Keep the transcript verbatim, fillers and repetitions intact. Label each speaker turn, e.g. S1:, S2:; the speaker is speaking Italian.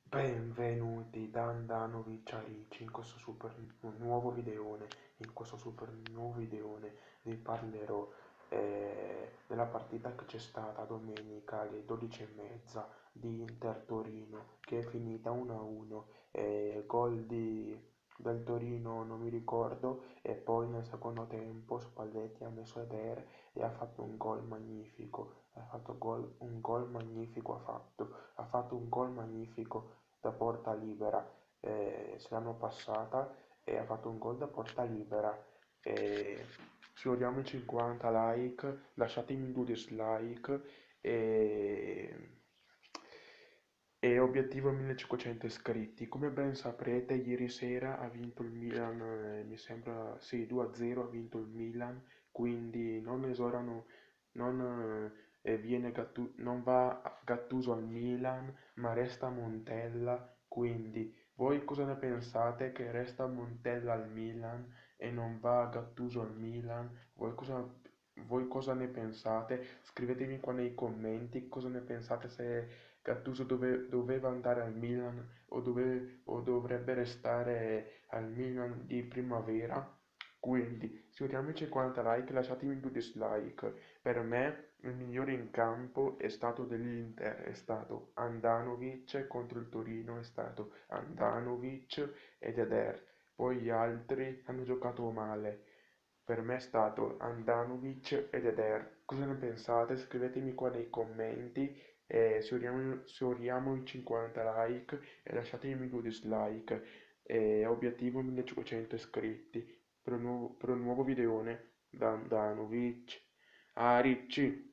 S1: Benvenuti da Andanovic a Ricci in questo super nuovo videone. In questo super nuovo videone vi parlerò eh, della partita che c'è stata domenica alle dodici e mezza di Inter-Torino, che è finita uno a uno. Eh, gol di, del Torino non mi ricordo, e poi nel secondo tempo Spalletti ha messo Eder e ha fatto un gol magnifico. Ha fatto gol, un gol magnifico, ha fatto, ha fatto un gol magnifico da porta libera, eh, se l'hanno passata e ha fatto un gol da porta libera. E sfioriamo i cinquanta like, lasciatemi due dislike e, e obiettivo millecinquecento iscritti. Come ben saprete, ieri sera ha vinto il Milan, eh, mi sembra, sì, due a zero ha vinto il Milan, quindi non esorano, non, eh, viene Gattu- non va Gattuso al Milan, ma resta Montella. Quindi voi cosa ne pensate, che resta Montella al Milan e non va Gattuso al Milan? Voi cosa, voi cosa ne pensate? Scrivetemi qua nei commenti cosa ne pensate, se Gattuso dove- doveva andare al Milan o, dove- o dovrebbe restare al Milan di primavera. Quindi sfioriamo i cinquanta like, lasciatemi due dislike. Per me il migliore in campo è stato dell'Inter, è stato Andanovic, contro il Torino è stato Andanovic ed Eder. Poi gli altri hanno giocato male. Per me è stato Andanovic ed Eder. Cosa ne pensate? Scrivetemi qua nei commenti e sfioriamo, sfioriamo i cinquanta like e lasciatemi due dislike. E obiettivo millecinquecento iscritti per un nuovo, per un nuovo videone da Andanovic a Ricci.